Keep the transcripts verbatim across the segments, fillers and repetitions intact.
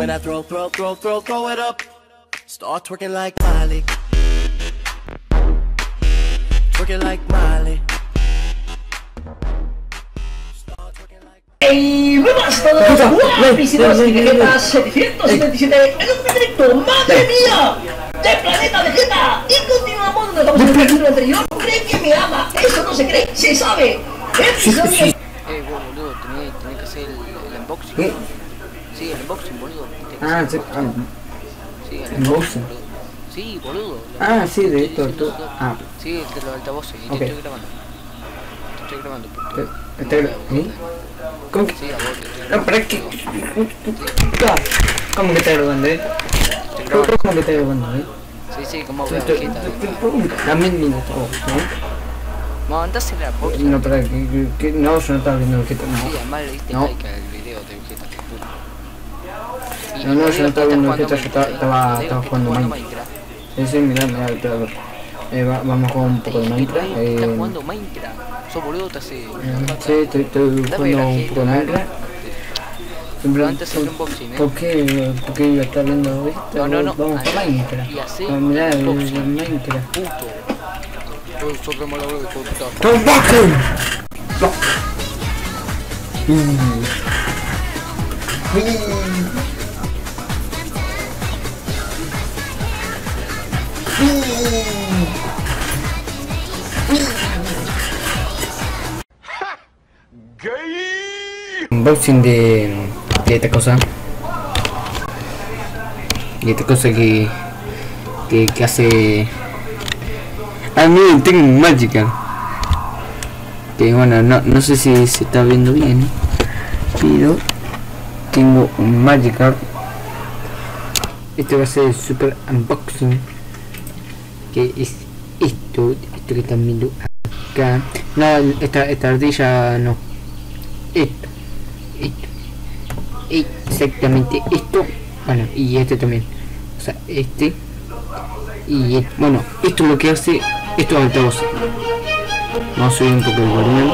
then I throw, throw, throw, throw, throw it up. Start twerking like Miley. Twerking like Miley. ¡Ey! ¡Buenas a todos! ¡Guapísimas Vegetas setecientos setenta y siete en un directo! ¡Madre mía! ¡De Planeta Vegeta! Y continuamos donde estamos en el capítulo anterior. ¿Cree que me ama? Eso no se cree, se sabe. Episodio... Eh, vos, boludo, tenés, tenés que hacer el, el unboxing. ¿Qué? Sí, el unboxing, boludo. Ah, sí. Ah, sí, el unboxing. boludo. Sí, boludo. Ah, sí, de esto, tú. Ah. Sí, el de los altavoces. Y okay. te estoy grabando. Te estoy grabando. Te, te, ¿eh? ¿Cómo que? Sí, a vos te estoy No, grabando. pero es que... ¿Cómo que te grabando, eh? Te estoy grabando. ¿Cómo que te grabando, eh? Sí, sí, como veo Vegeta. Dame un minuto, ¿no? No, andás en la box. No, pero que, que, que no, yo no estaba viendo Vegeta, no. Sí, además le diste No. like al video de Vegeta, te juro. Y No, no, el yo no estaba video viendo que Vegeta, yo estaba, estás estaba, jugando estaba jugando Minecraft. Minecraft. Sí, sí, mirá, mirá, mirá, mirá. Eh, va, vamos a jugar un poco de Minecraft. Eh, Estás jugando Minecraft. Sos boludo, te hace... eh, sí, estoy, estoy jugando un poco de Minecraft. Pero antes el unboxing, eh. ¿Por qué? ¿Por qué iba a estar viendo esto? No, no, no. Vamos a Minecraft. Y así, Ah, mirá, el, unboxing. el Minecraft. Puto. Yo soy re mala de puta. ¡Unboxing! No. Mm. Unboxing de, de esta cosa, de esta cosa que que, que hace. Ah, miren, tengo un Magikarp que bueno, no, no sé si se está viendo bien, pero tengo un Magikarp. Este va a ser el super unboxing, que es esto, esto que están viendo acá. No, esta, esta ardilla no, esto, esto, exactamente esto. Bueno, y este también, o sea, este y este. Bueno, esto es lo que hace estos altavoces. Vamos a subir un poco el volumen.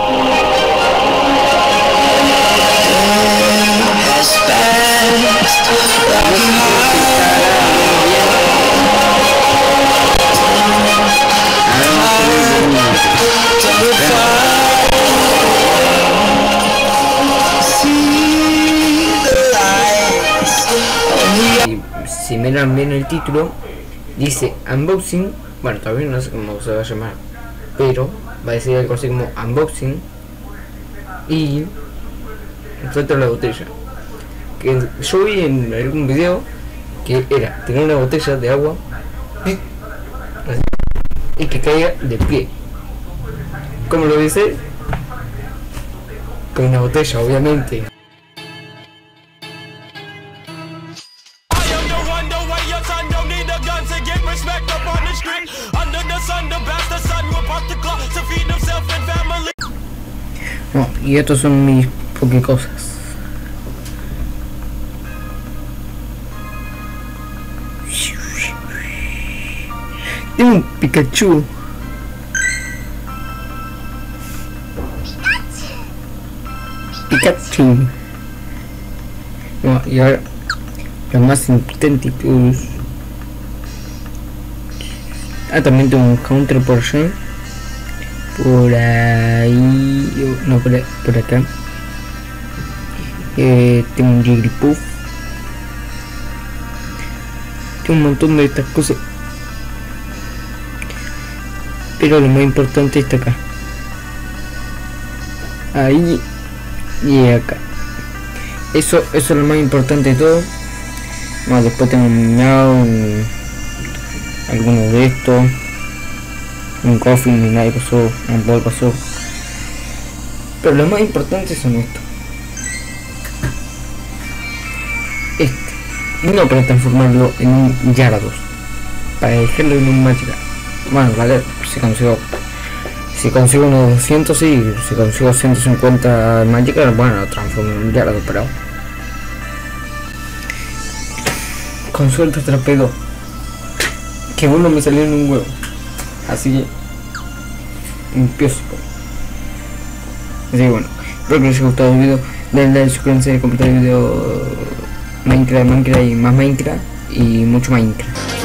Si miran bien el título, dice unboxing. Bueno, todavía no sé cómo se va a llamar, pero va a decir algo así como unboxing y suelto la botella. Que yo vi en algún video que era tener una botella de agua y que caiga de pie. ¿Cómo lo dice? Con una botella, obviamente. No, y estos son mis pocas cosas. Tengo un Pikachu. Pikachu. No, y ahora lo más importante que es... Ah, también tengo un counter portion por ahí, no, por, por acá. Eh, tengo un Jigglypuff. Tengo un montón de estas cosas, pero lo más importante está acá, ahí y acá. Eso, eso es lo más importante de todo. Bueno, después tengo un Meow, un, alguno de estos, un Coffee, ni nadie pasó, un Ball pasó, pero lo más importante son estos. Este, no para transformarlo en un Gyarados, para dejarlo en un Magikarp. Bueno, vale, si consigo si consigo unos doscientos, sí, si consigo ciento cincuenta Magikarp, bueno, lo transformo en un Gyarados, pero con suerte trapeo que uno me salió en un huevo, así que empiezo. Así que bueno, espero que les haya gustado el video, denle like, suscríbanse, compartan el video Minecraft, Minecraft y más Minecraft y mucho Minecraft.